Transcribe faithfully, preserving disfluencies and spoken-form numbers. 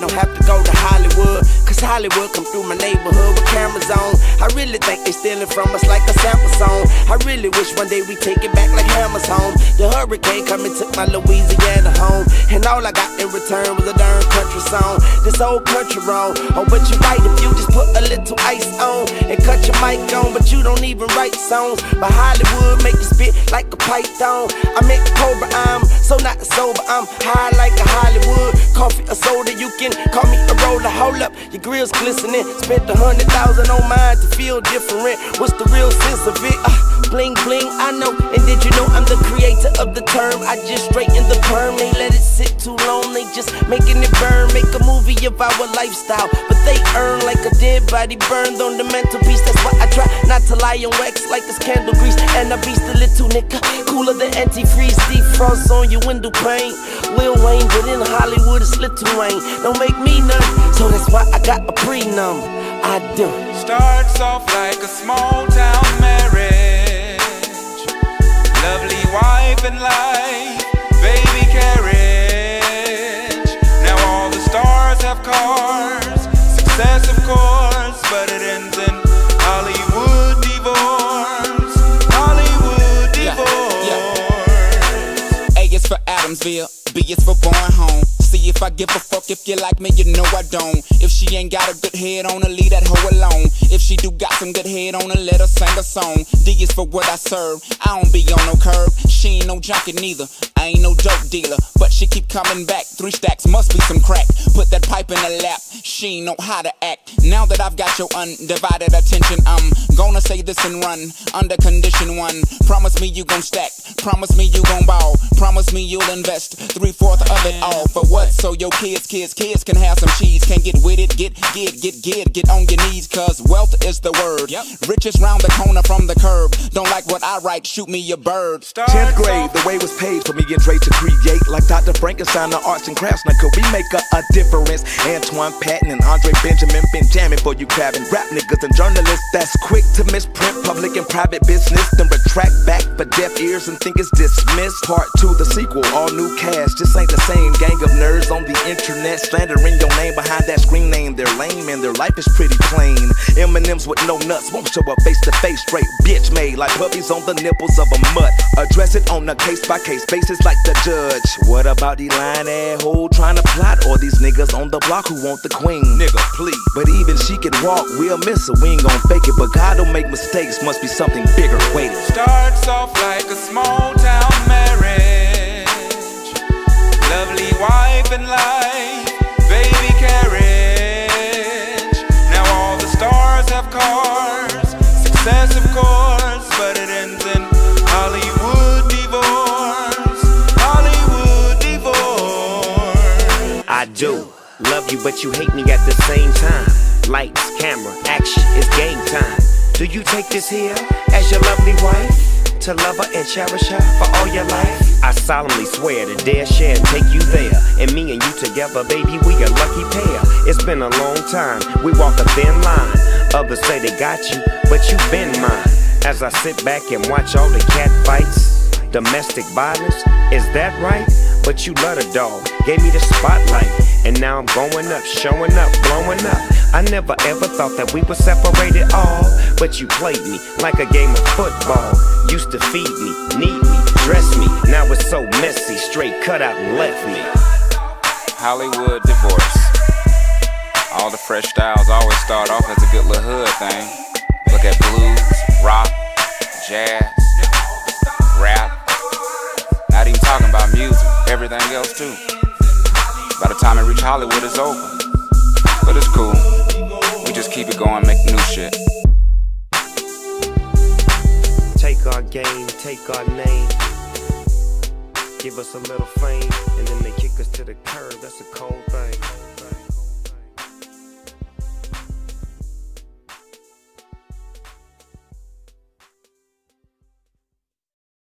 don't have to go to Hollywood, cause Hollywood come through my neighborhood with cameras on. I really think they stealing from us like a sample song. I really wish one day we take it back like Hammer's home. The hurricane come and took my Louisiana home, and all I got in return was a darn country song. This old country wrong. Oh, but you right if you just put a little ice on and cut your mic on, but you don't even write songs. But Hollywood make you spit like a python. I make Cobra, I'm so not sober, I'm high like a Hollywood. Coffee or soda, you can call me a roller. Hold up, your grill's glistening. Spent a hundred thousand on mine to feel different. What's the real sense of it? Uh, bling bling, I know. And did you know I'm the creator of the term? I just straighten the perm, they let it sit too long. They just making it burn, make a movie of our lifestyle, but they earn like a dead body burned on the mantelpiece. That's why I try not to lie on wax like it's candle grease. And I be still little nigga, cooler than antifreeze. Deep frost on your window pane. Lil Wayne, but in Hollywood it's little Wayne. Don't make me none, so that's why I got a pre-num. I do. Starts off like a small town marriage, lovely wife and life, baby carriage. Now all the stars have cars, success of course, but it ends in Hollywood divorce. Hollywood divorce. Yeah, yeah. A is for Adamsville, B is for born home. See if I give a fuck, if you like me, you know I don't. If she ain't got a good head on her, leave that hoe alone. If she do got some good head on her, let her sing a song. D is for what I serve, I don't be on no curb. She ain't no junkie neither, I ain't no dope dealer, but she keep coming back. Three stacks, must be some crack. Put that pipe in her lap, she ain't know how to act. Now that I've got your undivided attention, I'm gonna say this and run under condition one. Promise me you gon' stack, promise me you gon' ball, promise me you'll invest three-fourths of it all. For what? So your kids, kids, kids can have some cheese. Can't get with it, get, get, get, get, get on your knees, cause wealth is the word. Yep. Riches round the corner from the curb. Don't like what I write, shoot me a bird. tenth grade, the way was paid for me and Dre to create. Like Doctor Frankenstein, the arts and crafts. Now could we make a, a difference? Antoine Patton and Andre Benjamin been jamming for you crabbing rap niggas and journalists that's quick to misprint public and private business, then retract back for deaf ears and think it's dismissed. Part two, the sequel, all new cast. Just ain't the same gang of nerds on the internet slandering your name behind that screen name. They're lame and their life is pretty plain. M and M's with no nuts won't show up face to face. Straight bitch made like puppies on the nipples of a mutt. Address it on a case by case basis like the judge. What about the lying asshole trying to plot, or these niggas on the block who want the queen? Nigga, please. But even she can walk, we'll miss her. We ain't gon' fake it, but God don't make mistakes. Must be something bigger waiting. Starts off like a small town marriage, lovely wife and life, baby carriage. Now all the stars have cars, success of course, but it ends in Hollywood divorce. Hollywood divorce. I do love you, but you hate me at the same time. Lights, camera, action, it's game time. Do you take this here as your lovely wife, to love her and cherish her for all your life? I solemnly swear to dare share and take you there. And me and you together, baby, we a lucky pair. It's been a long time, we walk a thin line. Others say they got you, but you've been mine. As I sit back and watch all the cat fights, domestic violence, is that right? But you love the dog, gave me the spotlight, and now I'm going up, showing up, blowing up. I never ever thought that we were separated all, but you played me like a game of football. Used to feed me, need me, dress me. Now it's so messy, straight cut out and left me. Hollywood divorce. All the fresh styles always start off as a good little hood thing. Look at blues, rock, jazz, rap. Not even talking about music, everything else too. By the time it reach Hollywood, it's over. But it's cool. We just keep it going, make new shit. Take our game, take our name, give us a little fame, and then they kick us to the curb. That's a cold thing.